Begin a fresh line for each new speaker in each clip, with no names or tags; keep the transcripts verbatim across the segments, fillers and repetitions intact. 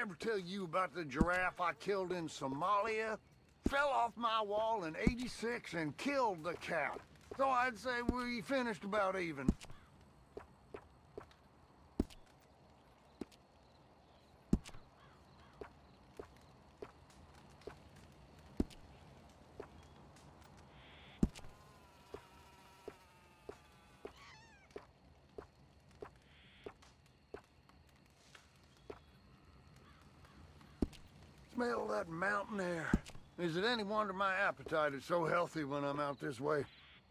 ever tell you about the giraffe I killed in Somalia? Fell off my wall in eighty-six and killed the cat. So I'd say we finished about even. Smell that mountain air. Is it any wonder my appetite is so healthy when I'm out this way?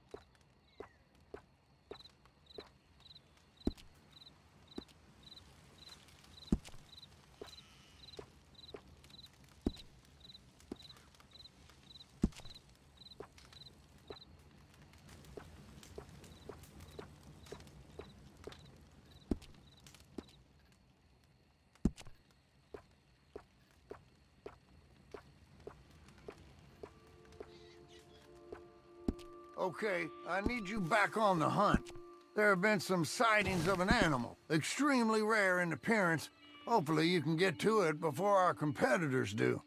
Okay, I need you back on the hunt. There have been some sightings of an animal, extremely rare in appearance. Hopefully you can get to it before our competitors do.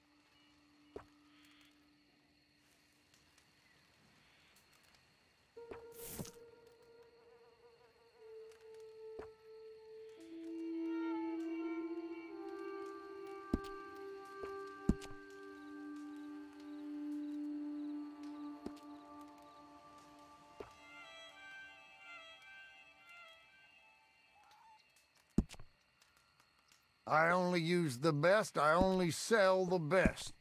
I only use the best, I only sell the best.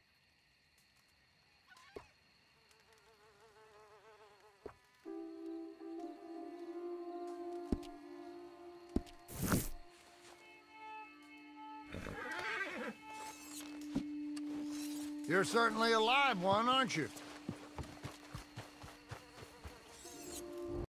You're certainly a live one, aren't you?